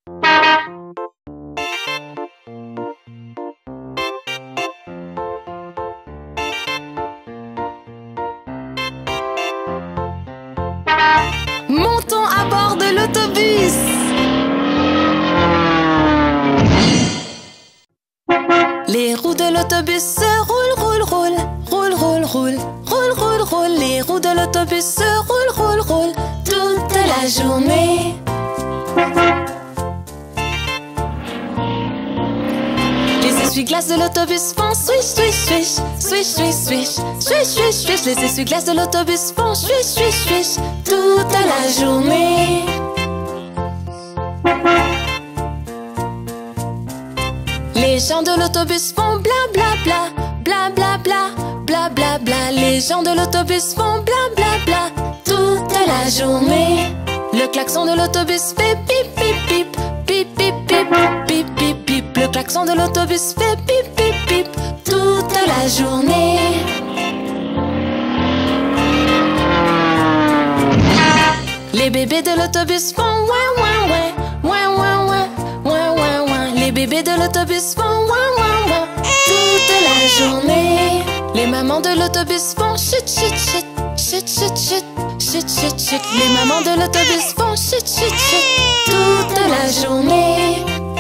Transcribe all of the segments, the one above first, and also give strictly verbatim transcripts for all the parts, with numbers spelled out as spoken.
Montons à bord de l'autobus. Les roues de l'autobus se roulent, roulent, roulent, roulent, roulent, roulent, roulent, roulent, roulent. Les roues de l'autobus se roulent, roulent, roulent toute la journée. Les essuie-glaces de l'autobus font swish, swish, swish, swish, swish, swish, swish, swish, swish. Les essuie-glaces de l'autobus font swish, swish, swish toute la journée. Les gens de l'autobus font bla bla bla, bla bla bla, bla bla bla. Les gens de l'autobus font bla bla bla toute la journée. Le klaxon de l'autobus fait pip pip pip, pip pip pip, pip pip pip. Le klaxon de l'autobus fait pip pip pip toute la journée. Les bébés de l'autobus font ouin ouin ouin, ouin ouin ouin, ouin ouin ouin. Les bébés de l'autobus font ouin ouin ouin toute la journée. Les mamans de l'autobus font chut chut chut, chut chut chut, chut chut chut. Les mamans de l'autobus font chut chut chut toute la journée.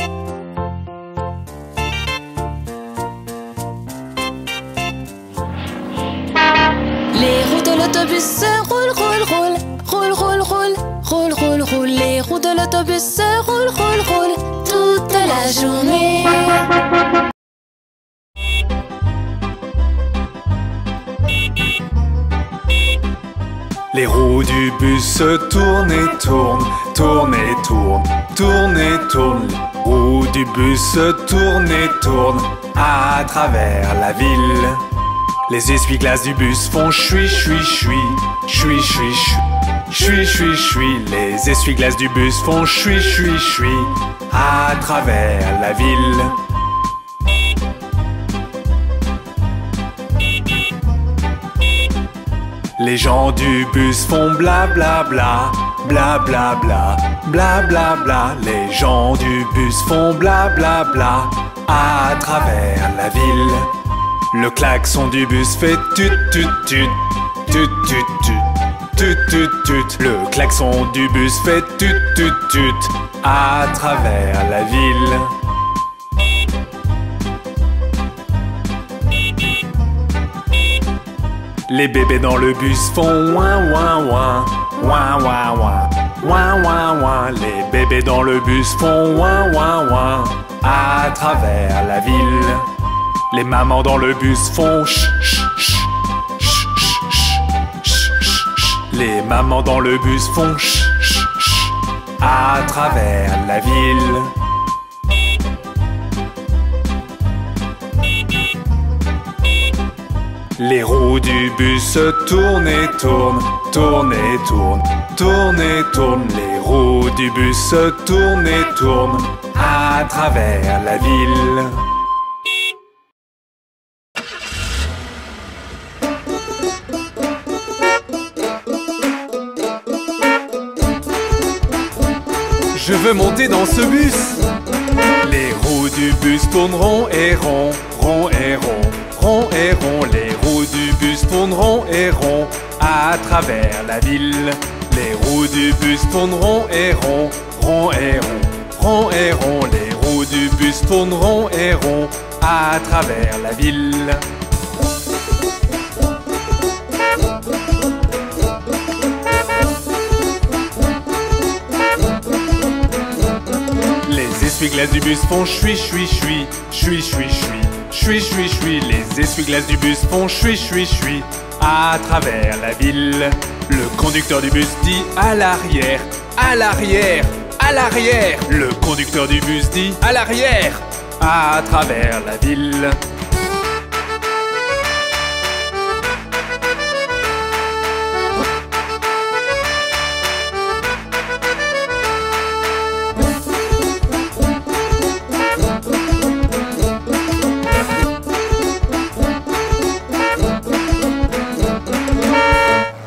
Les roues de l'autobus se roulent, roulent, roulent, roulent, roulent, roulent, roulent, roulent, roulent. Les roues de l'autobus se roulent, roulent, roulent toute la journée. Les roues du bus se tournent et tournent, tournent et tournent, tournent et tournent. Les roues du bus se tournent et tournent à travers la ville. Les essuie-glaces du bus font chui chui chui, chui chui chui, chui chui chui. Les essuie-glaces du bus font chui chui chui à travers la ville. Les gens du bus font bla bla bla, bla bla bla, bla bla bla. Les gens du bus font bla bla bla à travers la ville. Le klaxon du bus fait tut tut tut, tut tut tut, tut tut tut. Le klaxon du bus fait tut tut tut à travers la ville. Les bébés dans le bus font ouin ouin ouin, ouin ouin ouin, ouin ouin ouin. Les bébés dans le bus font ouin ouin ouin à travers la ville. Les mamans dans le bus font ch ch ch, ch ch ch, ch ch. Les mamans dans le bus font ch ch ch à travers la ville. Les roues du bus se tournent et tournent, tournent et tournent, tournent et tournent. Les roues du bus se tournent et tournent à travers la ville. Je veux monter dans ce bus. Les roues du bus tourneront et rond, rond et rond, rond et rond. Les roues du bus tourneront et rond à travers la ville. Les roues du bus tourneront et rond, rond et rond, rond et rond. Les roues du bus tourneront et rond à travers la ville. Les essuie-glaces du bus font chui chui chui, chui chui chui, chui chui chui. Les essuie-glaces du bus font chui chui chui à travers la ville. Le conducteur du bus dit à l'arrière, à l'arrière, à l'arrière. Le conducteur du bus dit à l'arrière, à travers la ville.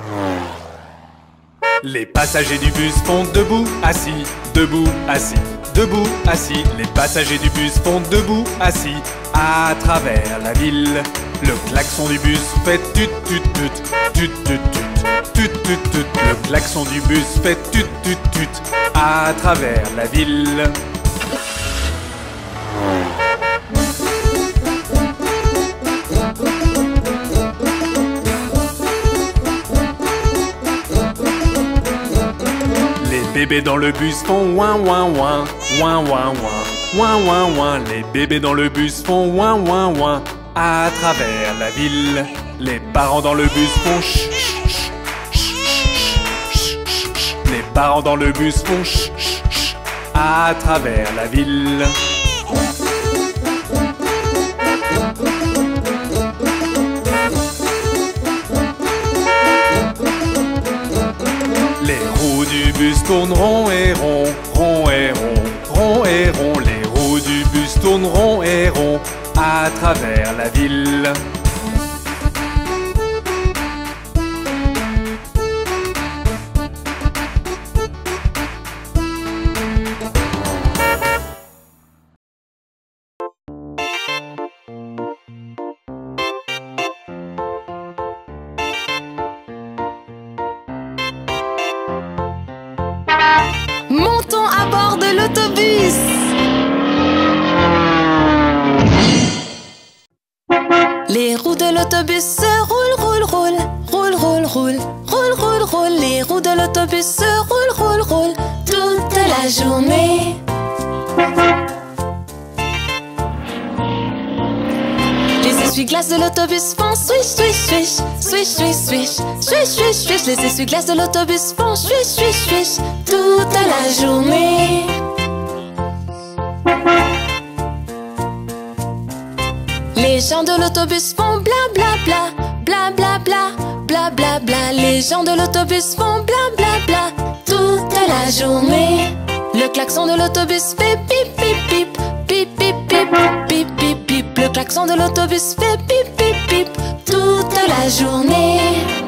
Les passagers du bus font debout, assis, debout, assis, debout, assis. Les passagers du bus font debout, assis. À travers la ville, le klaxon du bus fait tut tut tut, tut tut tut, tut tut tut. Le klaxon du bus fait tut tut tut, à travers la ville. Les bébés dans le bus font ouin ouin ouin, ouin ouin ouin, ouin ouin ouin. Les bébés dans le bus font ouin ouin ouin, à travers la ville. Les parents dans le bus font ch ch ch ch ch. Les parents dans le bus font ch ch ch, à travers la ville. Les roues du bus tournent rond et rond, rond et rond, rond et rond. Les roues du bus tournent rond et rond, à travers la ville. Montons à bord de l'autobus. Les roues de l'autobus se roulent, roulent, roulent, roulent, roulent, roulent, roulent, roulent, roulent. Les roues de l'autobus se roulent, roulent, roulent toute la journée. Les essuie-glaces de l'autobus font swish, swish, swish, swish, swish, swish, swish, swish, swish. Les essuie-glaces de l'autobus font swish, swish, swish toute la journée. Les gens de l'autobus font bla bla bla, bla bla bla, bla bla bla. Les gens de l'autobus font bla bla bla toute la journée. Le klaxon de l'autobus fait pip pip pip, pip pip pip, pip pip pip. Le klaxon de l'autobus fait pip pip pip toute la journée.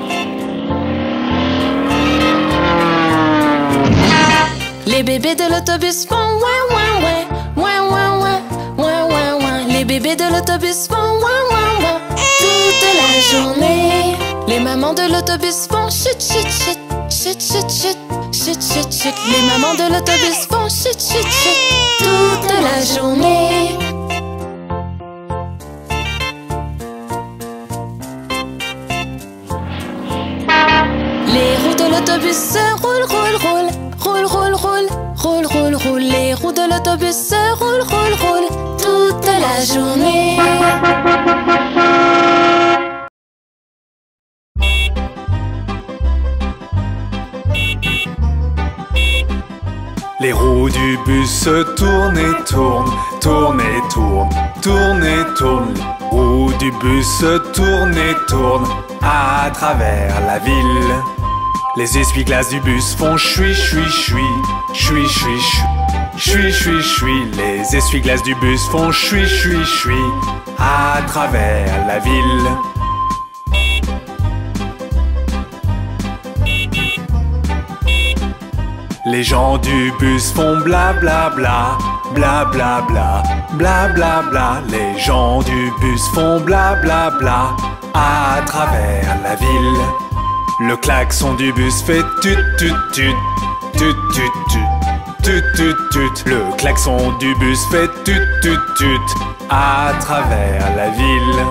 Les bébés de l'autobus font ouin ouin ouin, ouin ouin ouin, ouin ouin ouin. Les bébés de l'autobus font ouin ouin ouin toute la journée. Les mamans de l'autobus font chut chut chut, chut chut chut, chut chut chut. Les mamans de l'autobus font chut chut chut toute la journée. Les roues de l'autobus se roulent, roulent, roulent, roulent, roulent, roulent, roulent, roulent, roulent. Les roues de l'autobus se roulent, roulent, roulent toute la journée. Les roues du bus se tournent et tournent, tournent et tournent, tournent et tournent. Les roues du bus se tournent et tournent, à travers la ville. Les essuie-glaces du bus font chui chui chui, chui chui chui, chui chui chui. Les essuie-glaces du bus font chui chui chui, à travers la ville. Les gens du bus font bla bla bla, bla bla bla, bla bla bla. Les gens du bus font bla bla bla, à travers la ville. Le klaxon du bus fait tut tut tut, tut tut tut, tut tut tut. Le klaxon du bus fait tut tut tut, à travers la ville.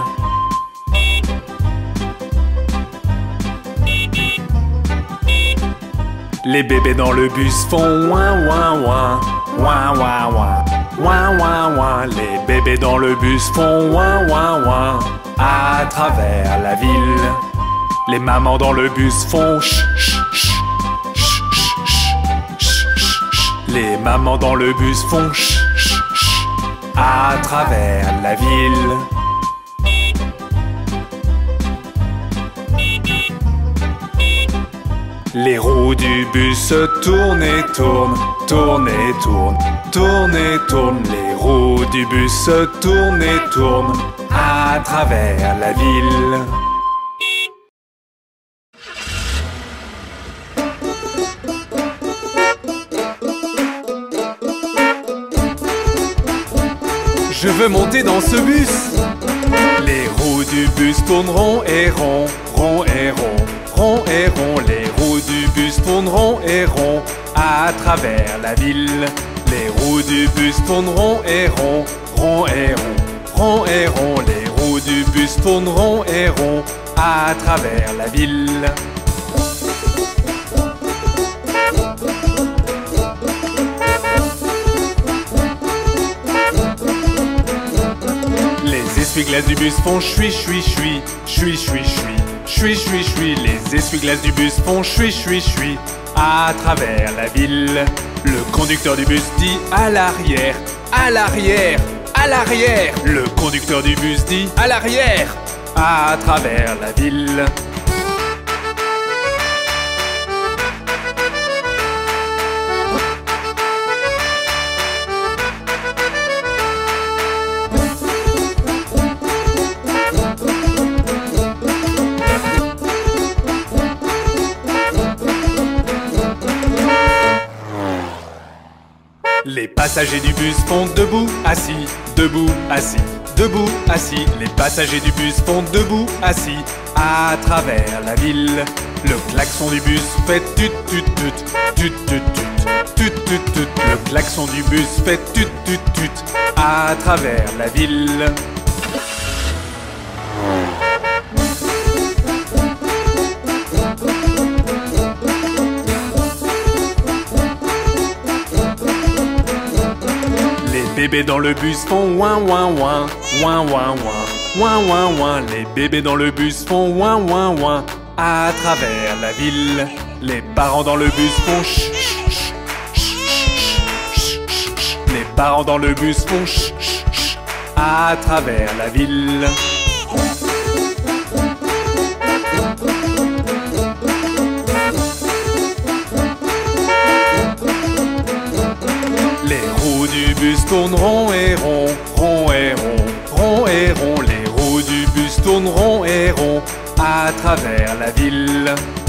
Les bébés dans le bus font ouin ouin ouin, ouin ouin ouin, ouin ouin ouin. Les bébés dans le bus font ouin ouin ouin, à travers la ville. Les mamans dans le bus font ch ch ch, ch ch ch, ch ch. Les mamans dans le bus font ch ch ch, à travers la ville. Les roues du bus se tournent et tournent, tournent et tournent, tournent et tournent. Les roues du bus se tournent et tournent, à travers la ville. je veux monter dans ce bus. Les roues du bus tourneront et rond, rond et rond, rond et rond. Les roues du bus tourneront et rond à travers la ville. Les roues du bus tourneront et rond, rond et rond, rond et rond. Les roues du bus tourneront et rond à travers la ville. Les essuie-glaces du bus font chui chui chui, chui chui chui, chui chui chui. Les essuie-glaces du bus font chui chui chui à travers la ville. Le conducteur du bus dit à l'arrière, à l'arrière, à l'arrière. Le conducteur du bus dit à l'arrière, à travers la ville. Les passagers du bus font debout, assis, debout, assis, debout, assis. Les passagers du bus font debout, assis, à travers la ville. Le klaxon du bus fait tut tut tut, tut tut tut, tut tut tut. Le klaxon du bus fait tut tut tut, à travers la ville. Les bébés dans le bus font ouin ouin ouin, ouin ouin ouin, ouin ouin ouin. Les bébés dans le bus font ouin ouin ouin à travers la ville. Les parents dans le bus font ch ch ch ch ch. Les parents dans le bus font ch ch ch à travers la ville. Les roues du bus tourneront et rond, rond et rond, rond et rond. Les roues du bus tourneront et rond à travers la ville.